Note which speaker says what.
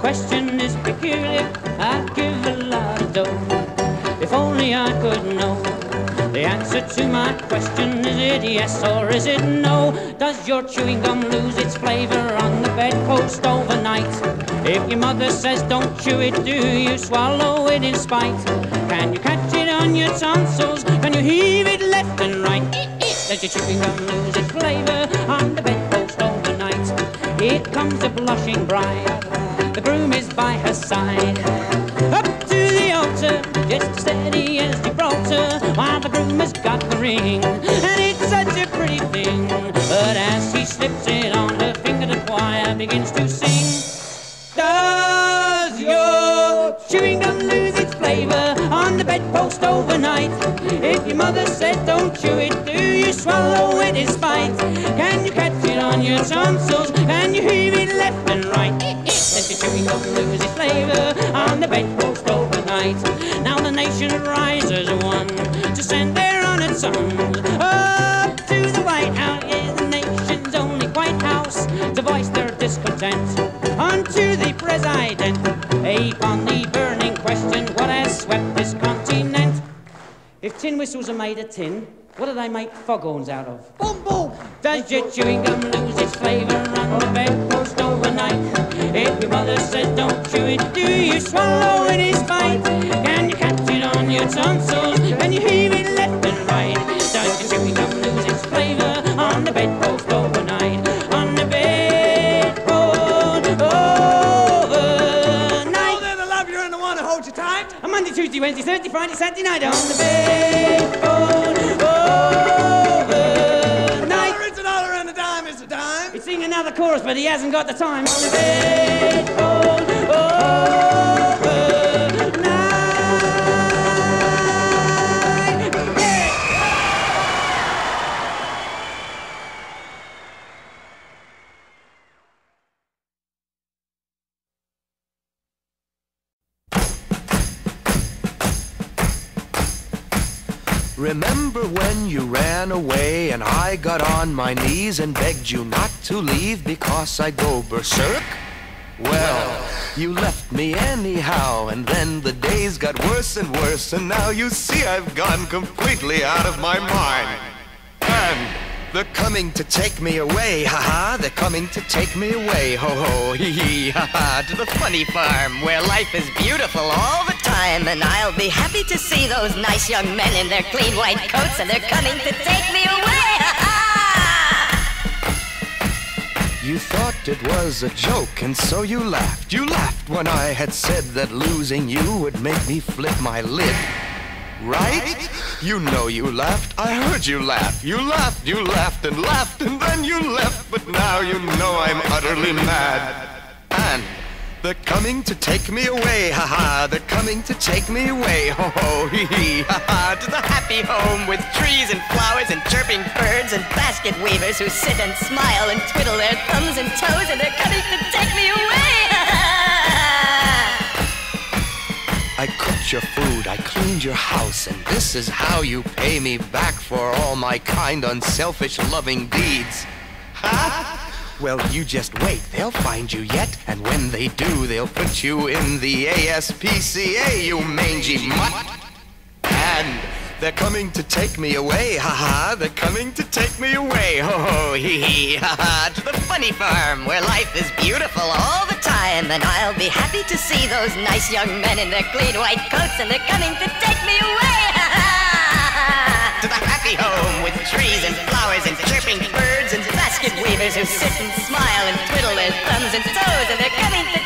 Speaker 1: question is peculiar, I'd give a lot of dough if only I could know the answer to my question. Is it yes or is it no? Does your chewing gum lose its flavor on the bedpost overnight? If your mother says don't chew it, do you swallow it in spite? Can you catch it on your tonsils? Can you heave it left and right? Does your chewing gum lose its flavor on the bedpost overnight? Here comes a blushing bride, the groom is by her side. Up to the altar, just as steady as Gibraltar, while the groom has got the ring, and it's such a pretty thing. But as he slips it on her finger, the choir begins to sing. Does your chewing gum lose its flavor on the bedpost overnight? If your mother said don't chew it, do you swallow it in spite? Can you catch it on your tonsils? Can you heave it left and right? Does your chewing gum lose its flavor on the bedpost overnight? Now the nation rises one to send their honored sons up to the White House. Yeah, the nation's only White House to voice their discontent unto the president upon the burning question, what has swept this continent? If tin whistles are made of tin, what do they make foghorns out of?
Speaker 2: Boom, boom!
Speaker 1: Does your chewing gum lose its flavor on the bedpost overnight? If your mother said don't chew it, do you swallow it in spite? Can you catch it on your tonsils? Can you heave it left and right? Does your chewing gum lose its flavor on the bedpost overnight? On the bedpost overnight.
Speaker 2: Oh, they're the love you're in the one to hold you tight.
Speaker 1: On Monday, Tuesday, Wednesday, Thursday, Friday, Saturday night on the bedpost overnight.
Speaker 2: $1 is $1 and a dime is a dime.
Speaker 1: He's singing another chorus, but he hasn't got the time. On the bedpost overnight.
Speaker 3: Remember when you ran away and I got on my knees and begged you not to leave because I'd go berserk? Well, you left me anyhow, and then the days got worse and worse, and now you see I've gone completely out of my mind. And they're coming to take me away, ha-ha, they're coming to take me away, ho-ho, hee-hee, ha-ha, to the funny farm where life is beautiful all the time, and I'll be happy to see those nice young men in their clean white coats, and they're coming to take me away, ha-ha! You thought it was a joke, and so you laughed. You laughed when I had said that losing you would make me flip my lid. Right? You know you laughed. I heard you laugh. You laughed and laughed, and then you left. But now you know I'm utterly mad. And they're coming to take me away, ha-ha. They're coming to take me away, ho-ho, hee-hee, ha-ha. To the happy home with trees and flowers and chirping birds and basket weavers who sit and smile and twiddle their thumbs and toes, and they're coming to take me away, ha-ha. I cooked your food, I cleaned your house, and this is how you pay me back for all my kind, unselfish, loving deeds. Ha? Well, you just wait, they'll find you yet, and when they do, they'll put you in the ASPCA, you mangy mutt. And they're coming to take me away, ha-ha, they're coming to take me away, ho-ho, hee-hee, ha-ha, to the funny farm where life is beautiful all the time, and I'll be happy to see those nice young men in their clean white coats, and they're coming to take me away, ha-ha, to the happy home with trees and flowers and chirping birds and basket weavers who sit and smile and twiddle their thumbs and toes, and they're coming to